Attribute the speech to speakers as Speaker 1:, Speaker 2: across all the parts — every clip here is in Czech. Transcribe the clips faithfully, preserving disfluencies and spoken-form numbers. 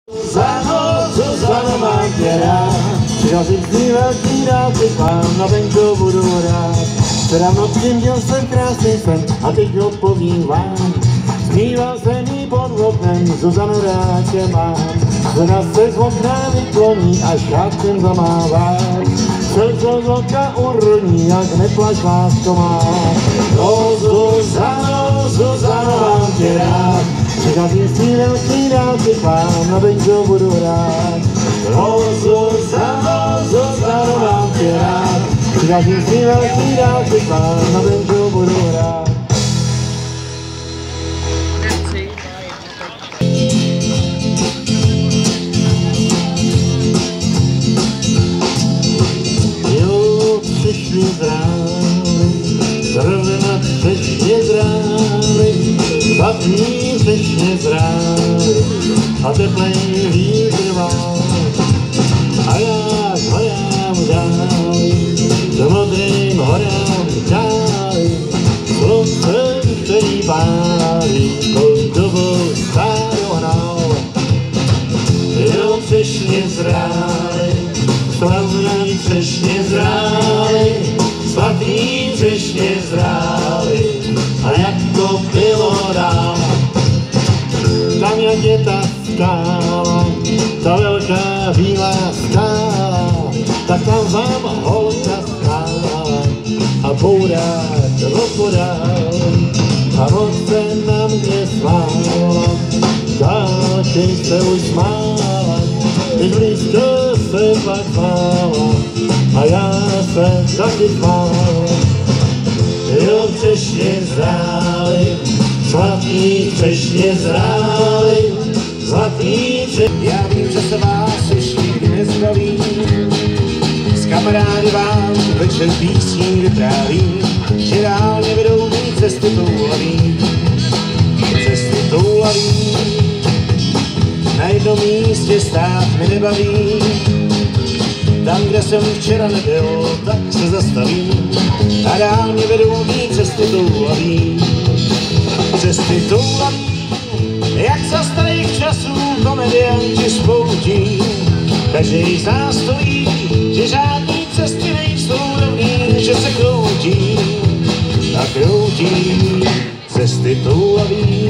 Speaker 1: Zuzano, Zuzano, mám tě rád. Přidal jsem si velký rád, teď vám na venku budu rád. Včera v noci měl jsem krásný sen a teď ho povím vám. Zpíval jsem jí pod oknem, Zuzano, rád tě mám. Žena se z okna vykloní a šátkem zamává. Slzo z oka uroní, jak neplač, lásko má. O Zuzano, Zuzano, mám tě rád. Přicházím si velký rád, teď vám na venku budu rád. O Zuzano, Zuzano, mám tě rád. Přicházím si velký rád, teď vám na venku budu rád. Jo, přišli zrály, zrovna přesně zrály, zlatý přesně zrály a teplej vítr vál. A já hledám dály, s modrým horám dály, slunce, který pálí, koldovou starou hrál. Jo, přesně zrály, zlatý přesně zrály, zlatý přesně zrály, a jak to bylo dál. Tam jak je ta skála, ta velká bílá skála, tak tam vám holka stála a bourák rozbodál. A on se na mě smála, taky se už smála, když blízko se pak smála a já se taky smála. Jo, třešně zrály, zlatý třešně zrály, zlatý třešně. Já vím, že se vás už nikdy nezbavím, s kamarády vám večer písní vyprávím, že dál mě vedou mý cesty toulavý, cesty toulavý. Na jednom místě stát mi nebaví, tam, kde jsem včera nebyl, tak se zastavím a dál mě vedou mý cesty toulavý, cesty toulavý. Jak za starých časů komedianti spoutí, každý z nás stojí, že žádný cesty nejsou rovný, že se kroutí a kroutí cesty toulavý.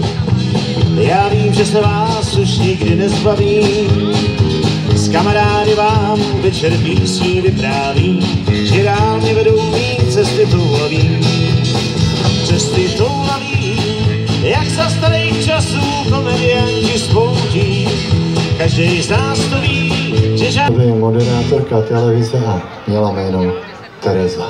Speaker 1: Já vím, že se vás už nikdy nezbavím, s kamarády vám večer písní vyprávím, že dál mě vedou mý cesty toulavý, cesty toulavý. Jak za starých časů komedianti spoutí, každý z nás to ví, že žádný...
Speaker 2: Moderátorka televize a měla jméno Tereza.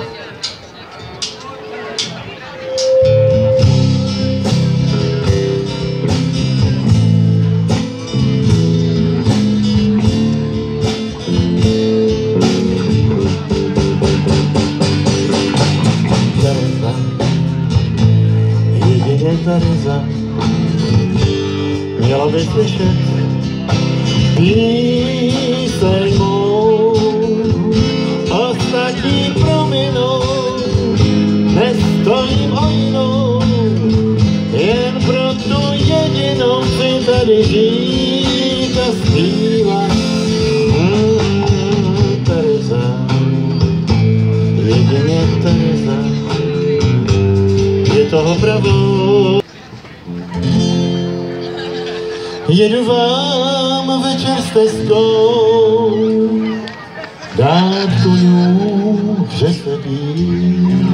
Speaker 1: Tereza, měla by slyšet píseň mou, ostatní prominou, nestojím o jinou, jen pro tu jedinou si tady žít a zpívat. Mm, Tereza, jedině Tereza, je toho pravdou. Jedu vám večer stezkou, dát konů přeslepí.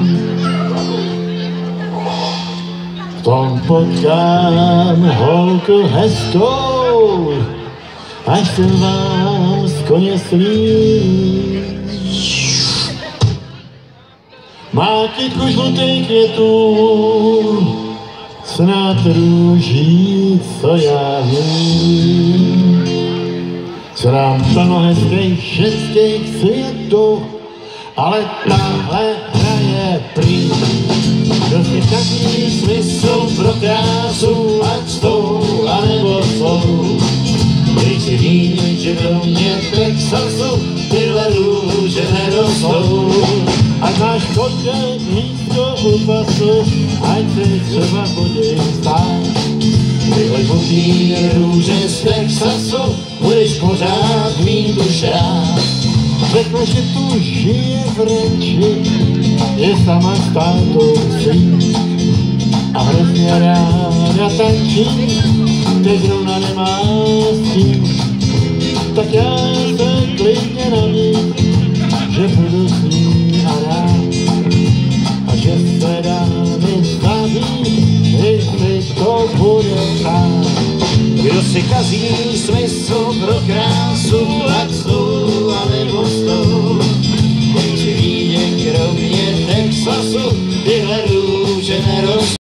Speaker 1: V tom potkám holku hezkou, až jsem vám z koně slí. Má kytku žlutých květů, snad růží, co já vím. Co nám plno hezkých všeckých světů, ale tahle hraje prý. Kdo si takový smysl pro krásu, ať stou, anebo jsou. Když si vím, že do mě Texasu tyhle růže nerostou. Ať máš koček místo u pasu, ať se třeba budeš stát. tvoj buký růže z Texasu, budeš pořád mít už rád. Řekla, že tu žije v ranči, je sama s tátou syn a hrozně ráda tančí, teď zrovna nemá s tím. Tak já se klidně nabít, že budu s ní a rád a že se dámy staví, jestli to bude tak. Kdo si kazí smysl pro krásu, ať jsou a nebo stou, když vidě kromě Texasu